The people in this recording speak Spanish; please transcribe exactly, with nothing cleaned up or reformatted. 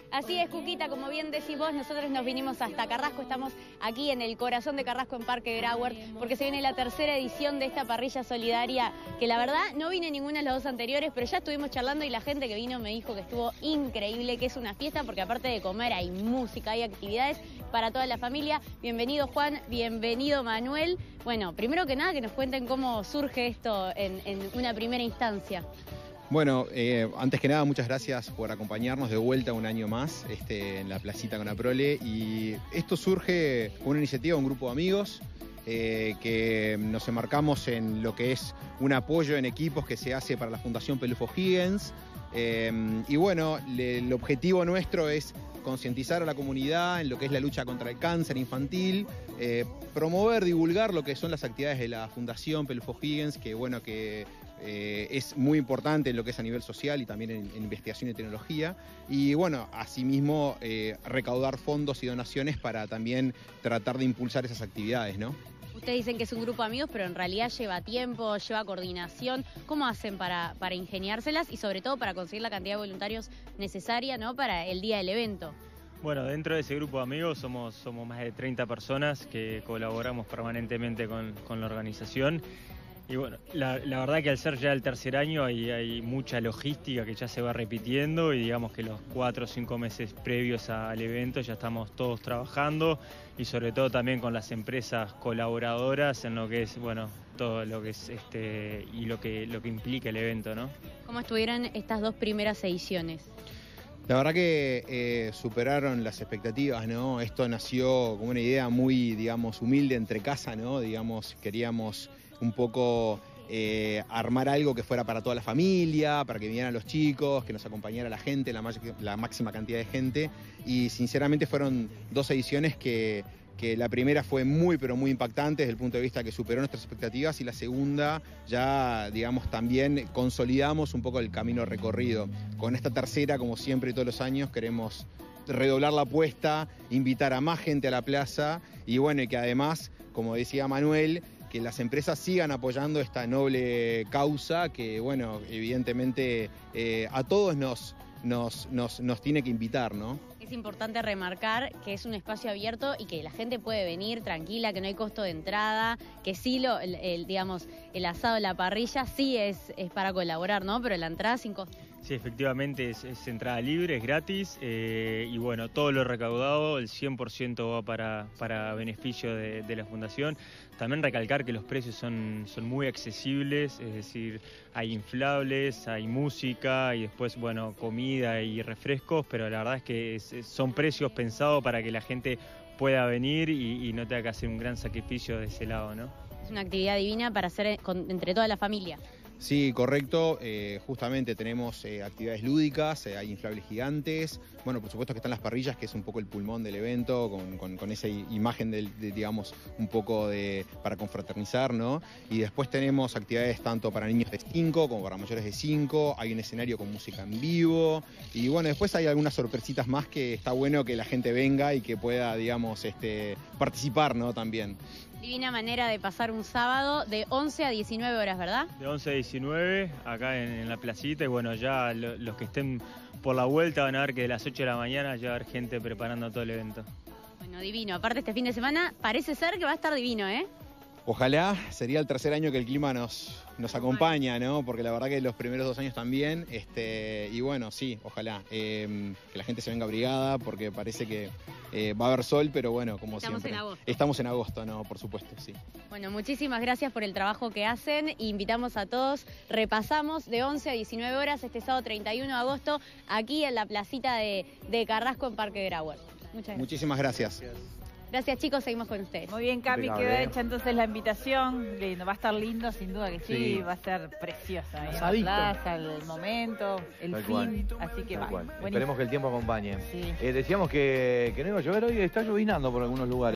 Así es, Cuquita, como bien decís vos, nosotros nos vinimos hasta Carrasco, estamos aquí en el corazón de Carrasco, en Parque Grauert, porque se viene la tercera edición de esta parrilla solidaria, que la verdad no vine a ninguna de las dos anteriores, pero ya estuvimos charlando y la gente que vino me dijo que estuvo increíble, que es una fiesta, porque aparte de comer hay música, hay actividades para toda la familia. Bienvenido Juan, bienvenido Manuel. Bueno, primero que nada que nos cuenten cómo surge esto en, en una primera instancia. Bueno, eh, antes que nada, muchas gracias por acompañarnos de vuelta un año más este, en la placita con Aprole. Y esto surge con una iniciativa, un grupo de amigos eh, que nos enmarcamos en lo que es un apoyo en equipos que se hace para la Fundación Pelufo Higgins. Eh, y bueno, le, el objetivo nuestro es concientizar a la comunidad en lo que es la lucha contra el cáncer infantil, eh, promover, divulgar lo que son las actividades de la Fundación Pelufo Higgins, que bueno, que eh, es muy importante en lo que es a nivel social y también en, en investigación y tecnología. Y bueno, asimismo eh, recaudar fondos y donaciones para también tratar de impulsar esas actividades, ¿no? Ustedes dicen que es un grupo de amigos, pero en realidad lleva tiempo, lleva coordinación. ¿Cómo hacen para, para ingeniárselas y sobre todo para conseguir la cantidad de voluntarios necesaria, ¿no?, para el día del evento? Bueno, dentro de ese grupo de amigos somos, somos más de treinta personas que colaboramos permanentemente con, con la organización. Y bueno, la, la verdad que al ser ya el tercer año hay, hay mucha logística que ya se va repitiendo y digamos que los cuatro o cinco meses previos al evento ya estamos todos trabajando y sobre todo también con las empresas colaboradoras en lo que es, bueno, todo lo que es este y lo que, lo que implica el evento, ¿no? ¿Cómo estuvieron estas dos primeras ediciones? La verdad que eh, superaron las expectativas, ¿no? Esto nació como una idea muy, digamos, humilde entre casa, ¿no? Digamos, queríamos un poco eh, armar algo que fuera para toda la familia, para que vinieran los chicos, que nos acompañara la gente, la, la máxima cantidad de gente. Y sinceramente fueron dos ediciones que, que la primera fue muy, pero muy impactante desde el punto de vista que superó nuestras expectativas y la segunda ya, digamos, también consolidamos un poco el camino recorrido. Con esta tercera, como siempre y todos los años, queremos redoblar la apuesta, invitar a más gente a la plaza y bueno, y que además, como decía Manuel, que las empresas sigan apoyando esta noble causa que, bueno, evidentemente eh, a todos nos, nos, nos, nos tiene que invitar, ¿no? Es importante remarcar que es un espacio abierto y que la gente puede venir tranquila, que no hay costo de entrada, que sí, lo, el, el, digamos, el asado, la parrilla sí es, es para colaborar, ¿no? Pero la entrada sin costo. Sí, efectivamente es, es entrada libre, es gratis eh, y bueno, todo lo recaudado, el cien por ciento va para, para beneficio de, de la Fundación. También recalcar que los precios son, son muy accesibles, es decir, hay inflables, hay música y después, bueno, comida y refrescos, pero la verdad es que es, son precios pensados para que la gente pueda venir y, y no tenga que hacer un gran sacrificio de ese lado, ¿no? Es una actividad divina para hacer con, entre toda la familia. Sí, correcto. Eh, justamente tenemos eh, actividades lúdicas, eh, hay inflables gigantes. Bueno, por supuesto que están las parrillas, que es un poco el pulmón del evento, con, con, con esa imagen, del, de, digamos, un poco de para confraternizar, ¿no? Y después tenemos actividades tanto para niños de cinco como para mayores de cinco. Hay un escenario con música en vivo. Y bueno, después hay algunas sorpresitas más que está bueno que la gente venga y que pueda, digamos, este, participar, ¿no? También. Divina manera de pasar un sábado de once a diecinueve horas, ¿verdad? De once a diecinueve, acá en, en la placita, y bueno, ya lo, los que estén por la vuelta van a ver que de las ocho de la mañana ya va a haber gente preparando todo el evento. Bueno, divino. Aparte este fin de semana parece ser que va a estar divino, ¿eh? Ojalá, sería el tercer año que el clima nos, nos acompaña, ¿no? Porque la verdad que los primeros dos años también, este, y bueno, sí, ojalá, eh, que la gente se venga abrigada, porque parece que eh, va a haber sol, pero bueno, como Estamos siempre. en agosto. Estamos en agosto, ¿no? Por supuesto, sí. Bueno, muchísimas gracias por el trabajo que hacen, invitamos a todos, repasamos de once a diecinueve horas este sábado treinta y uno de agosto, aquí en la placita de, de Carrasco en Parque Grauert. Muchas gracias. Muchísimas gracias. Gracias chicos, seguimos con ustedes. Muy bien, Cami, quedó hecha entonces la invitación. Lindo, va a estar lindo, sin duda que sí, sí. Va a ser preciosa. ¿eh? La plaza, el momento, el Tal fin, cual. así que Tal va. cual. Buenísimo. Esperemos que el tiempo acompañe. Sí. Eh, decíamos que, que no iba a llover hoy, está llovinando por algunos lugares.